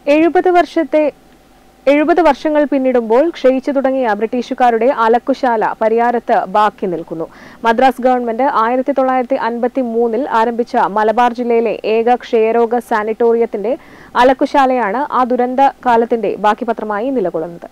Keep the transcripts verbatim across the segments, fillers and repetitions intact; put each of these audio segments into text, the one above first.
എഴുപത് വർഷത്തെ എഴുപത് വർഷങ്ങൾ പിന്നിടുമ്പോൾ ക്ഷയിച്ചു തുടങ്ങിയ ബ്രിട്ടീഷുകാരുടെ അലക്കുശാല പരിയാരത്ത് ബാക്കി നിൽക്കുന്നു. മദ്രാസ് ഗവൺമെന്റ് ആയിരത്തി തൊള്ളായിരത്തി അൻപത്തി മൂന്നിൽ ആരംഭിച്ച മലബാർ ജില്ലയിലെ ഏക ക്ഷയരോഗ സാനിറ്റോറിയത്തിന്റെ അലക്കുശാലയാണ് ആ ദുരന്ത കാലത്തിന്റെ ബാക്കിപത്രമായി നിലകൊള്ളുന്നത്.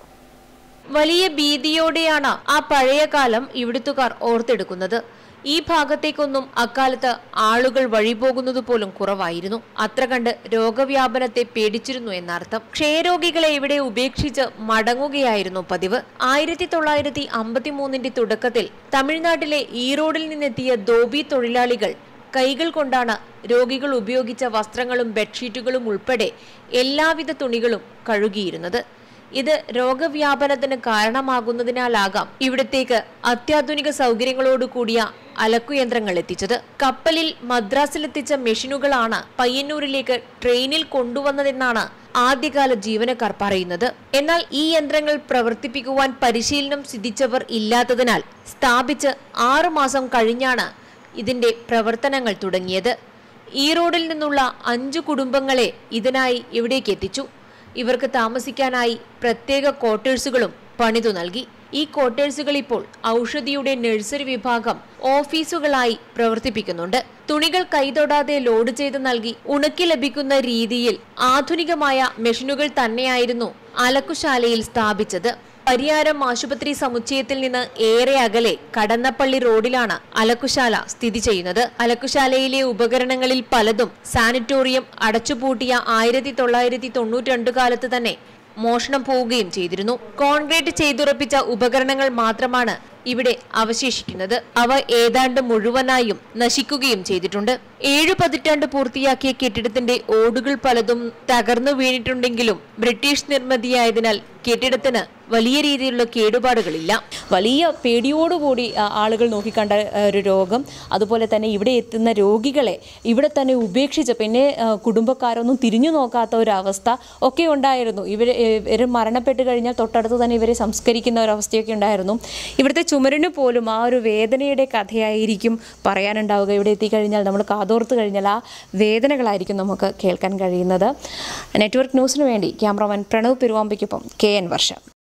വലിയ ഭീതിയോടെയാണ് ആ പഴയ കാലം ഇവിടുത്തുകാർ ഓർത്തെടുക്കുന്നത്. ഈ ഭാഗത്തേക്കൊന്നും അക്കാലത്ത് ആളുകൾ വഴിപോകുന്നത് പോലും കുറവായിരുന്നു. അത്ര കണ്ട് രോഗവ്യാപനത്തെ പേടിച്ചിരുന്നു എന്നർത്ഥം. ക്ഷയരോഗികളെ ഇവിടെ ഉപേക്ഷിച്ച് മടങ്ങുകയായിരുന്നു പതിവ്. ആയിരത്തി തൊള്ളായിരത്തി അമ്പത്തി മൂന്നിന്റെ തുടക്കത്തിൽ തമിഴ്നാട്ടിലെ ഈറോഡിൽ നിന്നെത്തിയ ധോബി തൊഴിലാളികൾ കൈകൾ കൊണ്ടാണ് രോഗികൾ ഉപയോഗിച്ച വസ്ത്രങ്ങളും ബെഡ്ഷീറ്റുകളും ഉൾപ്പെടെ എല്ലാവിധ തുണികളും കഴുകിയിരുന്നത്. ഇത് രോഗവ്യാപനത്തിന് കാരണമാകുന്നതിനാലാകാം ഇവിടത്തേക്ക് അത്യാധുനിക സൗകര്യങ്ങളോട് കൂടിയ അലക്കുയന്ത്രങ്ങൾ എത്തിച്ചത്. കപ്പലിൽ മദ്രാസിലെത്തിച്ച മെഷീനുകളാണ് പയ്യന്നൂരിലേക്ക് ട്രെയിനിൽ കൊണ്ടുവന്നതെന്നാണ് ആദ്യകാല ജീവനക്കാർ പറയുന്നത്. എന്നാൽ ഈ യന്ത്രങ്ങൾ പ്രവർത്തിപ്പിക്കുവാൻ പരിശീലനം സിദ്ധിച്ചവർ ഇല്ലാത്തതിനാൽ സ്ഥാപിച്ച് ആറു മാസം കഴിഞ്ഞാണ് ഇതിന്റെ പ്രവർത്തനങ്ങൾ തുടങ്ങിയത്. ഈറോഡിൽ നിന്നുള്ള അഞ്ചു കുടുംബങ്ങളെ ഇതിനായി ഇവിടേക്ക് എത്തിച്ചു. ഇവർക്ക് താമസിക്കാനായി പ്രത്യേക ക്വാർട്ടേഴ്സുകളും പണിതു നൽകി. ഈ ക്വാർട്ടേഴ്സുകൾ ഇപ്പോൾ ഔഷധിയുടെ നഴ്സറി വിഭാഗം ഓഫീസുകളായി പ്രവർത്തിപ്പിക്കുന്നുണ്ട്. തുണികൾ കൈതൊടാതെ ലോഡ് ചെയ്ത് നൽകി ഉണക്കി ലഭിക്കുന്ന രീതിയിൽ ആധുനികമായ മെഷീനുകൾ തന്നെയായിരുന്നു അലക്കുശാലയിൽ സ്ഥാപിച്ചത്. പരിയാരം ആശുപത്രി സമുച്ചയത്തിൽ നിന്ന് ഏറെ അകലെ കടന്നപ്പള്ളി റോഡിലാണ് അലക്കുശാല സ്ഥിതി ചെയ്യുന്നത്. അലക്കുശാലയിലെ ഉപകരണങ്ങളിൽ പലതും സാനിറ്റോറിയം അടച്ചുപൂട്ടിയ ആയിരത്തി തൊള്ളായിരത്തി തൊണ്ണൂറ്റി രണ്ട് കാലത്ത് തന്നെ മോഷണം പോവുകയും ചെയ്തിരുന്നു. കോൺക്രീറ്റ് ചെയ്തുറപ്പിച്ച ഉപകരണങ്ങൾ മാത്രമാണ് ഇവിടെ അവശേഷിക്കുന്നത്. അവ ഏതാണ്ട് മുഴുവനായും നശിക്കുകയും ചെയ്തിട്ടുണ്ട്. ഏഴു പതിറ്റാണ്ട് പൂർത്തിയാക്കിയ കെട്ടിടത്തിന്റെ ഓടുകൾ പലതും തകർന്നു വീണിട്ടുണ്ടെങ്കിലും ബ്രിട്ടീഷ് നിർമ്മിതിയായതിനാൽ കെട്ടിടത്തിന് വലിയ രീതിയിലുള്ള കേടുപാടുകളില്ല. വലിയ പേടിയോടുകൂടി ആളുകൾ നോക്കിക്കണ്ട ഒരു രോഗം. അതുപോലെ തന്നെ ഇവിടെ എത്തുന്ന രോഗികളെ ഇവിടെ തന്നെ ഉപേക്ഷിച്ച് പിന്നെ കുടുംബക്കാരൊന്നും തിരിഞ്ഞു നോക്കാത്ത ഒരവസ്ഥ ഒക്കെ ഉണ്ടായിരുന്നു. ഇവർ ഇവർ മരണപ്പെട്ട് കഴിഞ്ഞാൽ തൊട്ടടുത്ത് തന്നെ ഇവരെ സംസ്കരിക്കുന്ന ഒരവസ്ഥയൊക്കെ ഉണ്ടായിരുന്നു. ഇവിടുത്തെ ചുമരിന് പോലും ആ ഒരു വേദനയുടെ കഥയായിരിക്കും പറയാനുണ്ടാവുക. ഇവിടെ എത്തിക്കഴിഞ്ഞാൽ നമ്മൾ കാതോർത്ത് കഴിഞ്ഞാൽ ആ വേദനകളായിരിക്കും നമുക്ക് കേൾക്കാൻ കഴിയുന്നത്. നെറ്റ്വർക്ക് ന്യൂസിന് വേണ്ടി ക്യാമറമാൻ പ്രണവ് പെരുവാമ്പയ്ക്കൊപ്പം കെ എൻ വർഷ.